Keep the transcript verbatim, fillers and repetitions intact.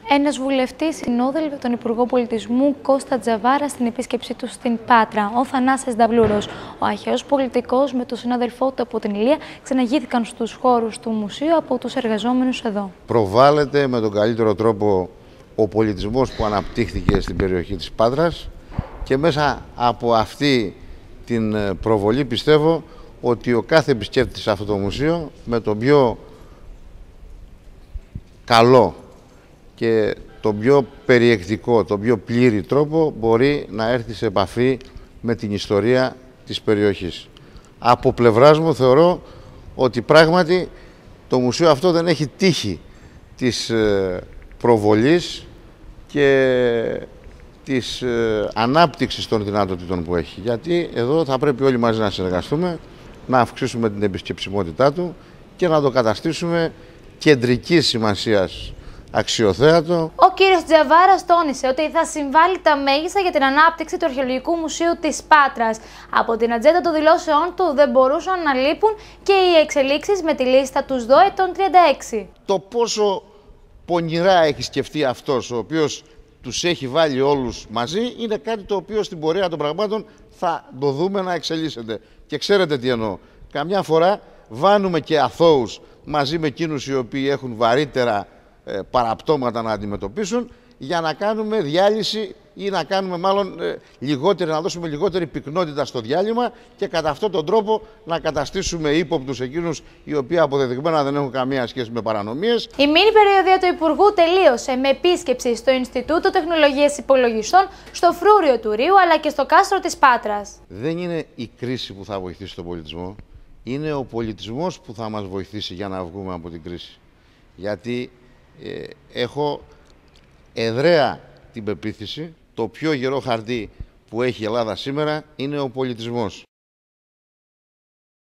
Ένας βουλευτής συνόδευε τον Υπουργό Πολιτισμού Κώστα Τζαβάρα στην επίσκεψή του στην Πάτρα, ο Θανάσης Δαυλούρος. Ο αρχαίος πολιτικός με τον συνάδελφό του από την Ηλία ξαναγήθηκαν στους χώρους του μουσείου από τους εργαζόμενους εδώ. Προβάλλεται με τον καλύτερο τρόπο ο πολιτισμός που αναπτύχθηκε στην περιοχή της Πάτρας και μέσα από αυτή την προβολή πιστεύω ότι ο κάθε επισκέπτης σε αυτό το μουσείο με τον πιο καλό και τον πιο περιεκτικό, τον πιο πλήρη τρόπο μπορεί να έρθει σε επαφή με την ιστορία της περιοχής. Από πλευράς μου θεωρώ ότι πράγματι το μουσείο αυτό δεν έχει τύχει της προβολής και της ανάπτυξης των δυνατοτήτων που έχει. Γιατί εδώ θα πρέπει όλοι μαζί να συνεργαστούμε, να αυξήσουμε την επισκεψιμότητά του και να το καταστήσουμε κεντρικής σημασίας αξιοθέατο. Ο κύριος Τζαβάρας τόνισε ότι θα συμβάλλει τα μέγιστα για την ανάπτυξη του Αρχαιολογικού Μουσείου της Πάτρας. Από την ατζέντα των δηλώσεών του δεν μπορούσαν να λείπουν και οι εξελίξεις με τη λίστα τους ΔΟΕ των τριάντα έξι. Το πόσο πονηρά έχει σκεφτεί αυτός ο οποίος τους έχει βάλει όλους μαζί είναι κάτι το οποίο στην πορεία των πραγμάτων θα το δούμε να εξελίσσεται. Και ξέρετε τι εννοώ. Καμιά φορά βάνουμε και αθώους μαζί με εκείνους οι οποίοι έχουν βαρύτερα ε, παραπτώματα να αντιμετωπίσουν για να κάνουμε διάλυση ή να κάνουμε μάλλον ε, λιγότερη, να δώσουμε λιγότερη πυκνότητα στο διάλειμμα και κατά αυτόν τον τρόπο να καταστήσουμε ύποπτους εκείνους οι οποίοι αποδεδειγμένα δεν έχουν καμία σχέση με παρανομίες. Η μήνυ περιοδία του Υπουργού τελείωσε με επίσκεψη στο Ινστιτούτο Τεχνολογίας Υπολογιστών, στο Φρούριο του Ρίου αλλά και στο κάστρο της Πάτρας. Δεν είναι η κρίση που θα βοηθήσει τον πολιτισμό, είναι ο πολιτισμός που θα μας βοηθήσει για να βγούμε από την κρίση. Γιατί ε, έχω εδραία την πεποίθηση, το πιο γερό χαρτί που έχει η Ελλάδα σήμερα είναι ο πολιτισμός.